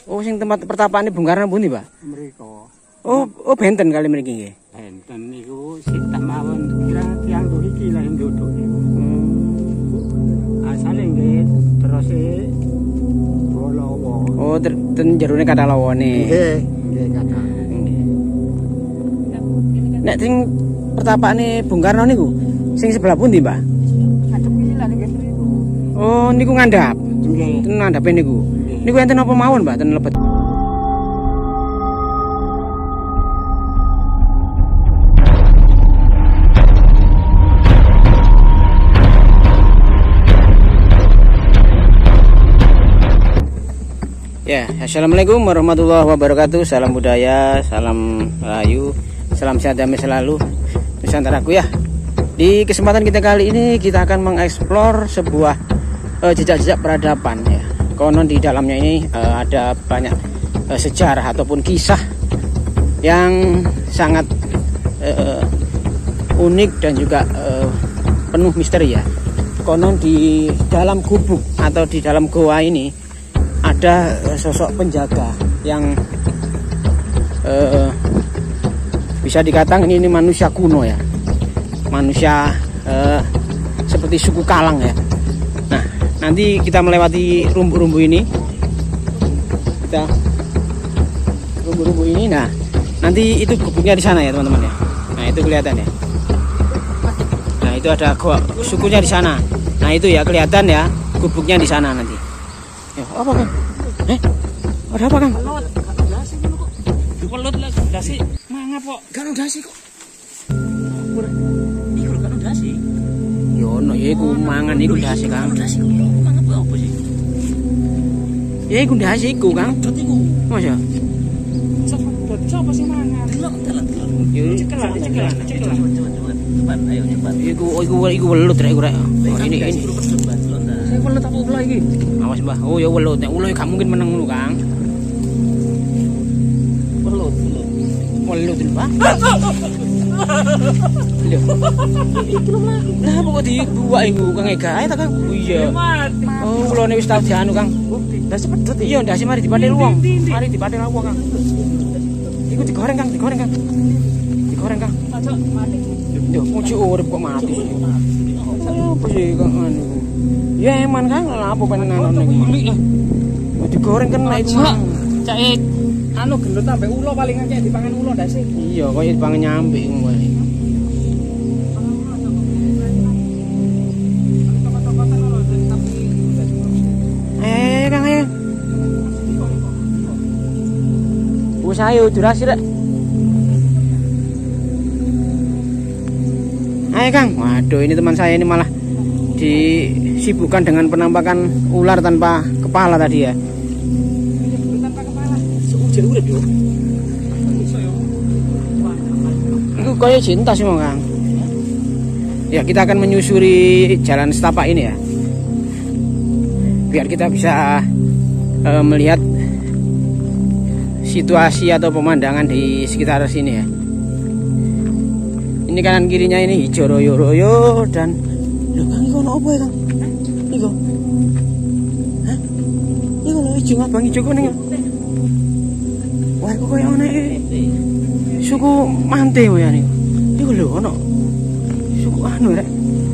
Oh, sing tempat pertapaan Bung Karno pundi, Pak? Mriko. Oh benten kali mriki nggih. Benten niku sitah mawon kira tiyang iki lah nduduk niku. Asale nggih terus Wolowo. Oh, ten jerone kata lawone. Nggih kata. Nek sing pertapane Bung Karno niku sing sebelah pundi, Pak? Ngadep iki lah nggih mriku. Oh, niku ngandhap. Nggih. Ten ngandhape niku. Niku enten apa mawon, Pak? Ten lebet. Ya, assalamualaikum warahmatullahi wabarakatuh. Salam budaya, salam rahayu, salam sehat damai selalu Nusantaraku ya. Di kesempatan kita kali ini kita akan mengeksplor sebuah jejak-jejak peradaban ya. Konon di dalamnya ini ada banyak sejarah ataupun kisah yang sangat unik dan juga penuh misteri ya. Konon di dalam gubuk atau di dalam goa ini ada sosok penjaga yang bisa dikatakan ini manusia kuno ya, manusia seperti suku Kalang ya. Nah, nanti kita melewati rumbu-rumbu ini, nah nanti itu gubuknya di sana ya teman-teman ya. Nah itu kelihatan ya. Nah itu ada gua sukunya di sana. Nah itu ya kelihatan ya gubuknya di sana nanti. Ya, apa Kang? Ada apa Kang? Pelot, dasi ngono kok. Dipelot lah dasi mangap kok. Kan dasi kok. Iku kan dasi. Yo no ya iku mangan iku dasi Kang. Dasi kok mangap apa sih? Ya iku dasi iku Kang. Dot iku. Masa? Coba sih mangan. Delok. Yo cekel. Cepat, ayo cepat. Iku welut rek rek. Ini. Saya welut apa ulah iki? Awas Mbah. Oh ya welut. Nek ulo gak mungkin meneng ngono Kang. Welut lho Pak. Lho. Iki lho Mas. Lah apa kok dibuak iku Kang Ega ae ta Kang? Oh iya. Oh ulone wis tau dianu Kang. Dasi pedot Iya ndase mari dipatil wong. Mari dipatil wong Kang. Iku digoreng Kang. Digoreng Kang. Aja mati. Yo ojo urip kok mati. Apa sih Kang anu? Ya eman Kang, lha apa penenan niku. Digoreng kena iku. Cak anu gendut sampe ulo palingan cek dipangan ulo ndase. Iya, kaya dipangan nyampe ngono. Kang ayo. Wis ayo durasi rek. Ayo Kang. Waduh, ini teman saya ini malah disibukkan dengan penampakan ular tanpa kepala tadi ya. Tanpa kepala. Seujur urip yo. Itu kayak cinta sih mau Kang. Ya kita akan menyusuri jalan setapak ini ya. Biar kita bisa melihat situasi atau pemandangan di sekitar sini ya. Ini kanan kirinya ini hijau royo-royo dan lho Kang iku ono apa ya Kang? Iku. Hah? Iku lho hijau abang hijau kuning. Wah iku koyo ono suku Mante ya niku. Iku lho ono suku anu rek.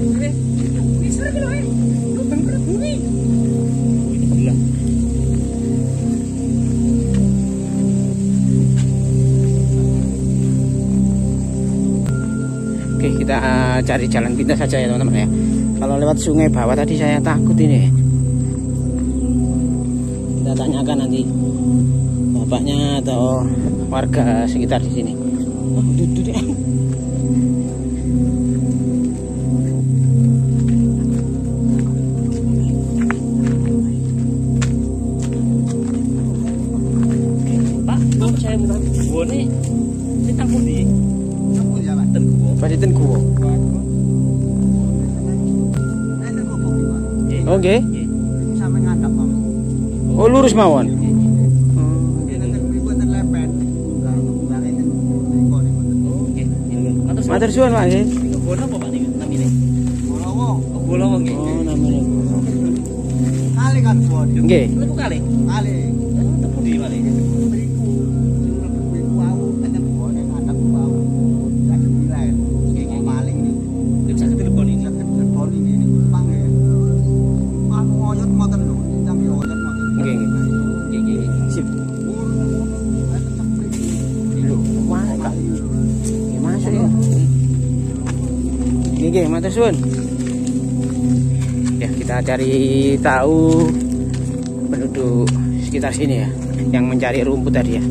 Oke, kita cari jalan pintas saja ya teman-teman ya. Kalau lewat sungai bawah tadi saya takut ini. Kita tanyakan nanti bapaknya atau warga sekitar di sini. Oh, duduk. Pak, saya minta bone ditang pundi? Paditen gua. Oke. Sampe ngadap Pak. Oh lurus mawon. Matur suwun Pak nggih. Bono apa Pak niku namine? Bolowo. Oh, Bolowo nggih. Oh namanya. Kali kan buat. Nggih. Niku kali. Kali. Tepu di Mas. Oke, matur suwun. Ya, kita cari tahu penduduk sekitar sini ya, yang mencari rumput tadi ya.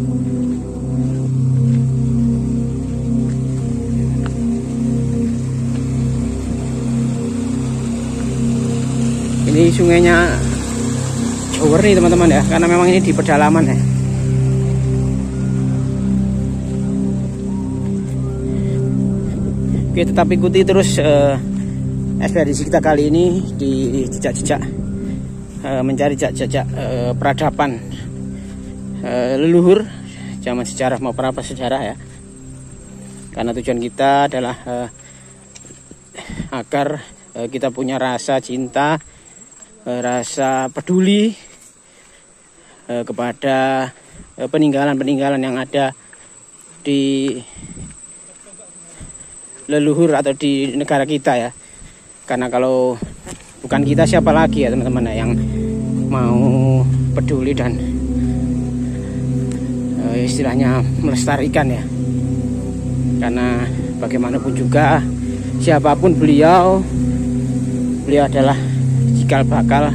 Ini sungainya Jower nih teman-teman ya, karena memang ini di pedalaman ya. Oke, tetap ikuti terus ekspedisi kita kali ini di jejak-jejak mencari jejak-jejak peradaban leluhur zaman sejarah maupun apa sejarah ya. Karena tujuan kita adalah agar kita punya rasa cinta, rasa peduli kepada peninggalan-peninggalan yang ada di leluhur atau di negara kita ya. Karena kalau bukan kita, siapa lagi ya teman-teman yang mau peduli dan istilahnya melestarikan ya. Karena bagaimanapun juga siapapun beliau adalah cikal bakal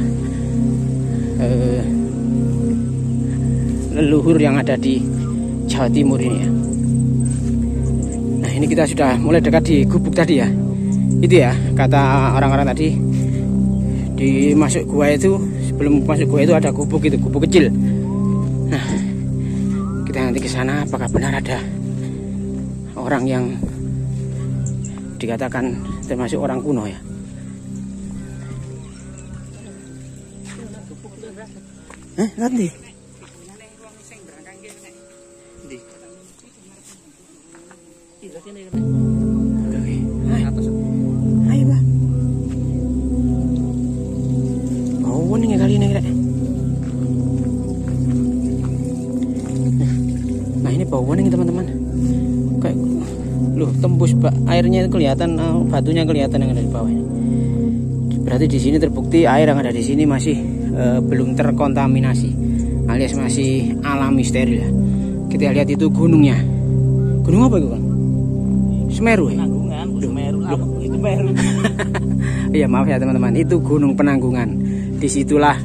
leluhur yang ada di Jawa Timur ini ya. Nah, ini kita sudah mulai dekat di gubuk tadi ya. Itu ya, kata orang-orang tadi, di masuk gua itu, sebelum masuk gua itu ada gubuk, itu gubuk kecil. Nah, kita nanti ke sana, apakah benar ada orang yang dikatakan termasuk orang kuno ya. Nanti ayo bah, bau nih kali ini. Nah, ini bau nih teman-teman, kayak loh, tembus airnya kelihatan, batunya kelihatan yang ada di bawah ini. Berarti di sini terbukti air yang ada di sini masih belum terkontaminasi, alias masih alami steril ya. Kita lihat itu gunungnya. Gunung apa itu, Bang? Semeru ya? Penanggungan, Semeru. Itu baru. Iya, maaf ya teman-teman, itu Gunung Penanggungan. Disitulah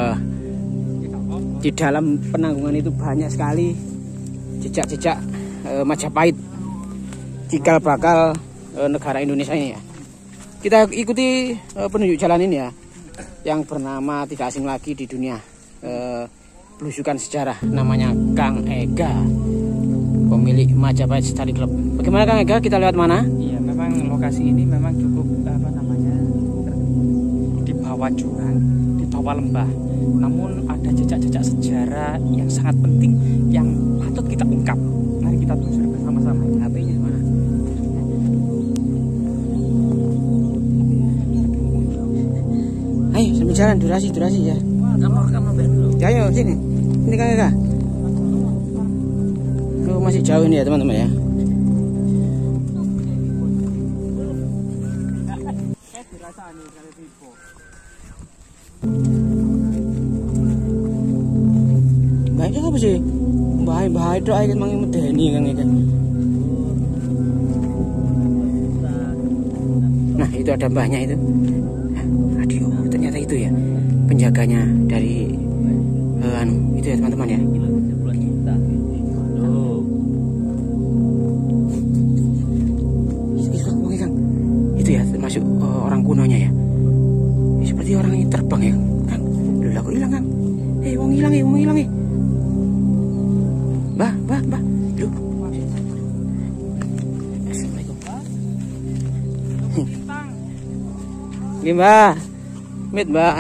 di dalam penanggungan itu banyak sekali jejak-jejak Majapahit, cikal bakal negara Indonesia ini ya. Kita ikuti penunjuk jalan ini ya, yang bernama tidak asing lagi di dunia belusukan sejarah, namanya Kang Ega, pemilik Majapahit Study Club. Bagaimana Kang Ega, kita lewat mana? Iya, memang lokasi ini memang cukup di bawah jurang, di bawah lembah. Namun ada jejak-jejak sejarah yang sangat penting yang patut kita ungkap. Mari kita telusuri bersama-sama. HP-nya mana? Ayo sambil jalan, durasi ya. Kamu dulu. Ya, ayo sini. Ini Kang Ega. Oh, masih jauh ini ya teman-teman ya. Baiknya apa sih? Bahaya itu aja mangi medeni Kang Ega. Nah, itu ada mbahnya itu. Aduh, ternyata itu ya penjaganya dari itu ya teman-teman ya. Itu ya termasuk orang kunonya ya. Seperti orang ini terbang ya, Kang. Loh, aku hilang, Kang. Wong hilang. Mbah. Loh. Assalamualaikum. Nggih, Mbah. Mit, Mbah.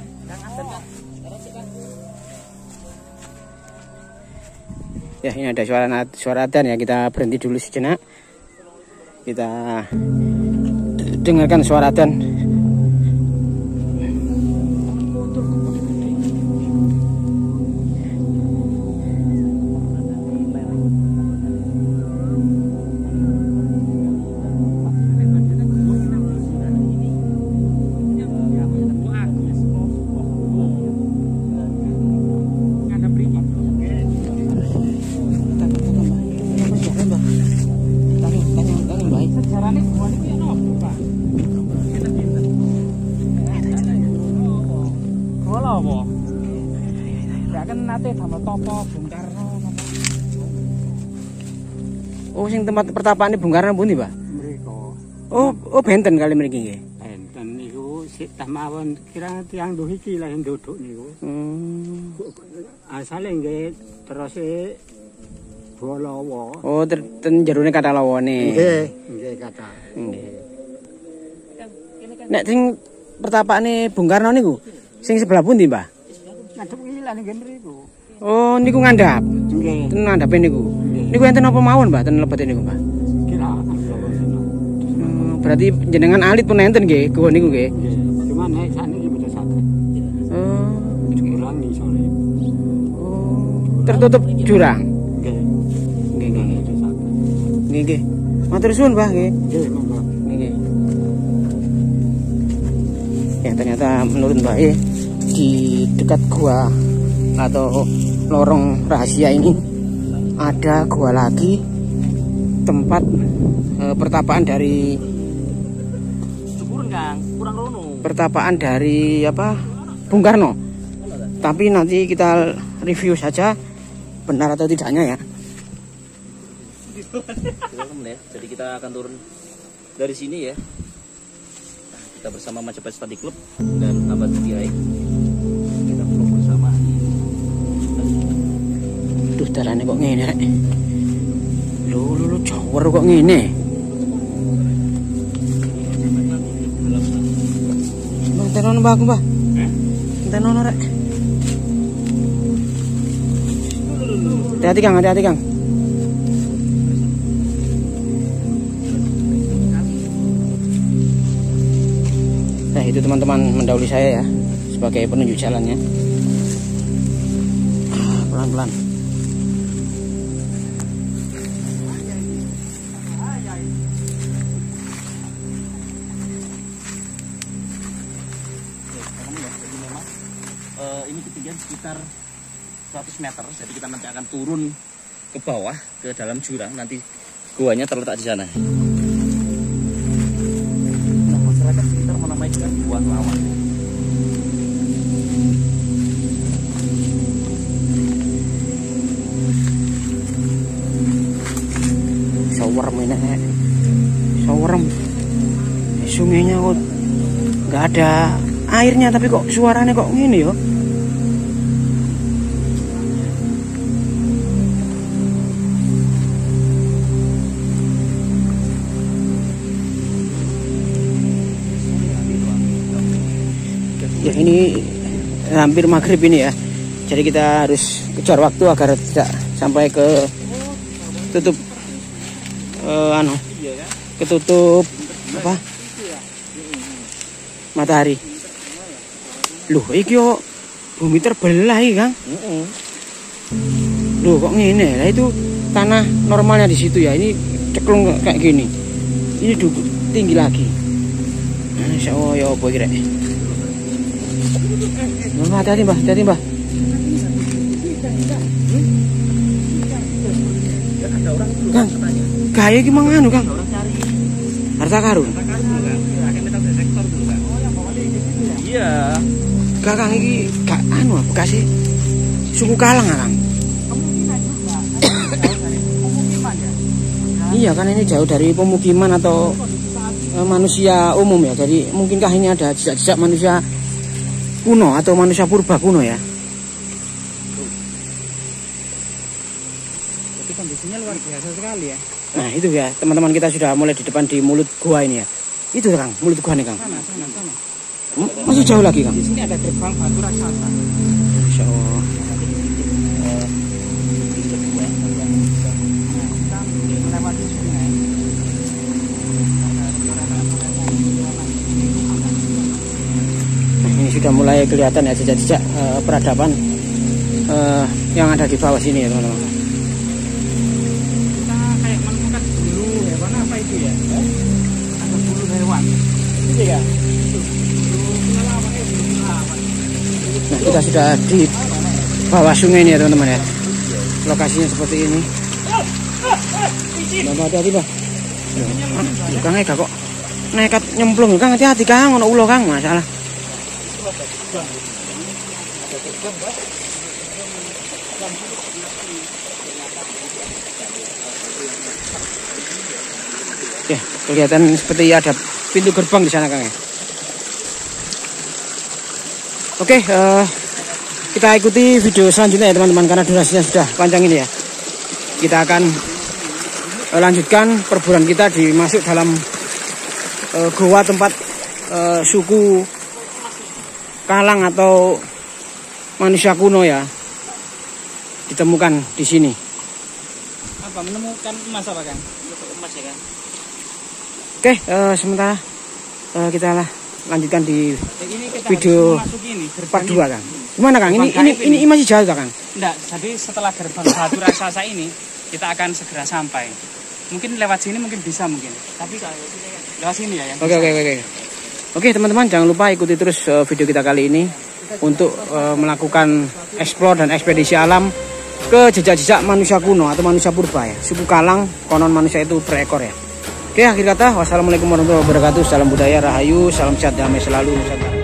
Ya, ini ada suara adzan ya. Kita berhenti dulu sejenak. Kita dengarkan suara adzan. kan nate damel topo Bung Karno. Oh, sing tempat pertapaan Bung Karno pundi, Pak? Mriko. Oh benten kali mriki nggih. Enten niku sik mawon kira tiyang nduh iki lah nduduk niku. Asale nggih terus Bolawa. Oh, ten jerone kata lawone. Nggih kata. Nek sing pertapakane Bung Karno niku sing sebelah pundi, Mbah? Ngadep iki lah nggih mriku. Oh, niku ngandhap. Nggih. Ten ngandhape niku. Niku enten apa mawon, Mbah? Ten lebete niku, Mbah. Kira Berarti jenengan alit pun enten nggih, gowo niku nggih. nggih. Cuma nek sakniki mboten saged. Oh, Kurang isore. tertutup jurang. Nggih. Nggih, nggih. Mboten saged. Nggih, nggih. Matur suwun, Mbah, nggih. Nggih, monggo. Nggih. Ya, ternyata menurut Mbak di dekat gua atau lorong rahasia ini ada gua lagi, tempat pertapaan dari Kurang rono. pertapaan dari apa Bung Karno. Tapi nanti kita review saja benar atau tidaknya ya. Jadi kita akan turun dari sini ya. Kita bersama Majapahit Study Club dan Abad Kiai. Kita vlog bersama. Duh, darane kok ngene rek. Lho jawer kok ngene. Tenono Mbah aku, Mbah. Tenono rek. Hati-hati Kang, hati-hati Kang. Nah, itu teman-teman mendahului saya ya sebagai penunjuk jalannya. Pelan-pelan. Ini ketinggian sekitar 100 meter, jadi kita nanti akan turun ke bawah ke dalam jurang. Nanti guanya terletak di sana. Nah, masyarakat sekitar menamai dengan Gua Lawan. Sawerem ini, sawerem. Sungainya kok nggak ada airnya, tapi kok suaranya kok gini yo. Ya, ini hampir maghrib ini ya. Jadi kita harus kejar waktu agar tidak sampai ke tutup ketutup apa? Matahari. Loh, iki yo bumi terbelah iki, Kang. Loh, kok ngene? Lah itu tanah normalnya di situ ya. Ini ceklung kayak gini. Ini tinggi lagi. Nah, insyaallah ya apa kira. Hati-hati Mbah, hati-hati Mbah. Kang, gaya iki manganu Kang. Harta karun. Iya. Kakang iki gak anu bekas suku Kalang Kang. Iya kan ini jauh dari pemukiman atau manusia umum ya. Jadi mungkinkah ini ada jejak-jejak manusia kuno atau manusia purba kuno ya? Jadi kondisinya luar biasa sekali ya. Nah itu ya teman-teman, kita sudah mulai di depan di mulut gua ini ya. Itu Kang, mulut gua nih Kang. Sana. Masih jauh lagi Kang. Di sini ada gerbang batu raksasa. Masya Allah. Melewati sungai. Nah, ini sudah mulai kelihatan ya jejak-jejak peradaban yang ada di bawah sini ya teman-teman. Kita kayak menemukan bulu hewan apa itu ya? Ada bulu hewan. Itu ya. Nah kita sudah di bawah sungai ini ya teman-teman ya. Lokasinya seperti ini. Bapak hati-hati Pak. Kang Eka kok nekat nyemplung. Kang hati-hati Kang, ono ulo Kang, masalah. Ya, kelihatan seperti ada pintu gerbang di sana, Kang ya. Oke, kita ikuti video selanjutnya ya teman-teman, karena durasinya sudah panjang ini ya. Kita akan lanjutkan perburuan kita di masuk dalam goa tempat suku Kalang atau manusia kuno ya ditemukan di sini. Apa menemukan emas apa, Kang? Emas ya kan. Oke, sementara kita lanjutkan di Ini kita video harus memasuki ini, part gerbang 2, Kang. Gimana, Kang? Ini masih jauh, Kang? Enggak, jadi setelah gerbang batu raksasa ini kita akan segera sampai. Mungkin lewat sini mungkin bisa mungkin. Tapi lewat sini ya. Oke, teman-teman, jangan lupa ikuti terus video kita kali ini untuk melakukan eksplor dan ekspedisi alam ke jejak-jejak manusia kuno atau manusia purba ya. Suku Kalang, konon manusia itu berekor ya. Oke, akhir kata, wassalamualaikum warahmatullahi wabarakatuh. Salam budaya, rahayu, salam sehat, damai selalu. Nusantara.